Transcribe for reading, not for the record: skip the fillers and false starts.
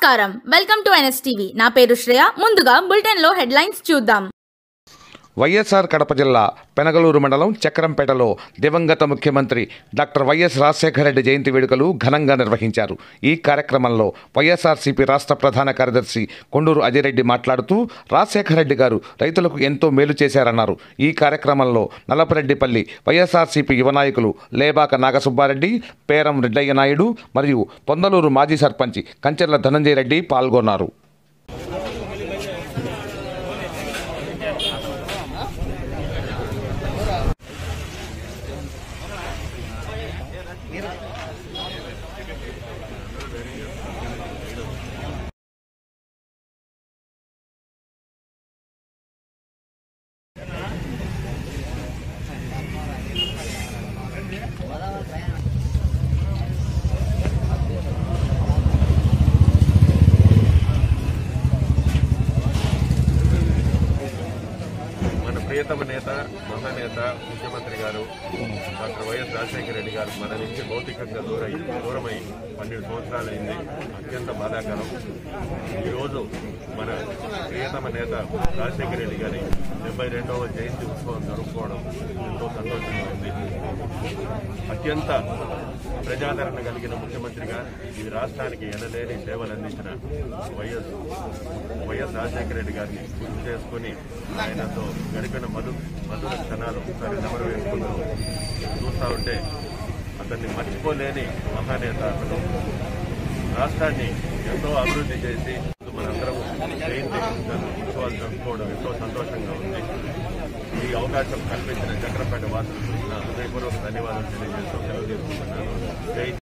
నమస్కారం welcome to Nstv నా పేరు శ్రేయ ముందుగా బులెటిన్ లో హెడ్లైన్స్ చూద్దాం వైఎస్ఆర్ కడప జిల్లా పెనగలూరు మండలం చక్రంపేటలో దివంగత ముఖ్యమంత్రి డాక్టర్ వైఎస్ రాజశేఖర రెడ్డి జయంతి వేడుకలు ఘనంగా నిర్వహించారు. ఈ కార్యక్రమంలో వైఎస్ఆర్సీపీ రాష్ట్ర ప్రధాన కార్యదర్శి కొండూరు అజయరెడ్డి మాట్లాడుతూ రాజశేఖర రెడ్డి గారు రైతులకు ఎంతో మేలు చేశారన్నారు. ఈ కార్యక్రమంలో నలపరెడ్డిపల్లి వైఎస్ఆర్సీపీ యువ నాయకులు లేబాక నాగసుబ్బారెడ్డి, పేరం రెడ్డయ్య నాయుడు మరియు పొందలూరు మాజీ సర్పంచి కంచెర్ల ధనంజయ రెడ్డి పాల్గొన్నారు. ప్రియతమ నేత, మహానేత, ముఖ్యమంత్రి గారు డాక్టర్ వైఎస్ రాజశేఖర రెడ్డి గారు మన నుంచి భౌతికంగా దూరమై 12 సంవత్సరాలైంది. అత్యంత బాధాకరం. ఈరోజు మన ప్రియతమ నేత రాజశేఖర రెడ్డి గారి 72వ జయంతి ఉత్సవం జరుపుకోవడం ఎంతో సంతోషంగా ఉంది. అత్యంత ప్రజాదరణ కలిగిన ముఖ్యమంత్రిగా ఈ రాష్ట్రానికి ఎనలేని సేవలు అందించిన వైఎస్ రాజశేఖర రెడ్డి గారిని గుర్తు చేసుకుని ఆయనతో గడిపిన మధుర క్షణాలు ఒకసారి నెమరు వేసుకుంటూ చూస్తూ ఉంటే అతన్ని మర్చిపోలేని మహానేత. అతను రాష్ట్రాన్ని ఎంతో అభివృద్ధి చేసి మనందరం జయంతి ఉత్సవాలు జరుపుకోవడం ఎంతో సంతోషంగా ఉంది. ఈ అవకాశం కల్పించిన చక్రపేట వాసులకు నా హృదయపూర్వక ధన్యవాదాలు తెలియజేస్తూ సెలవు తీసుకుంటున్నాను.